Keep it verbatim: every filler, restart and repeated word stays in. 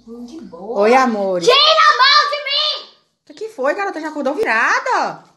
de boa. Oi, amor. Tira a mão de mim! O que foi, garota? Já acordou virada?